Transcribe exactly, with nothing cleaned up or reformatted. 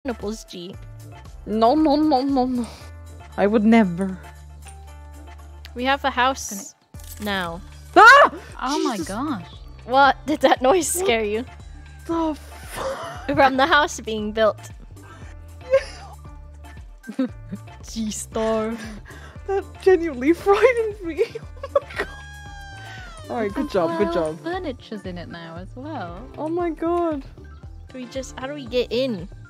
pineapples, G. No, no, no, no, no. I would never. We have a house now. Ah! Oh my Jesus. gosh. What? Did that noise scare you? The fuck? From the house being built. G-star. That genuinely frightened me. Oh my god. Alright, good And job, good well, job. Furniture's in it now as well. Oh my god. Do we just... How do we get in?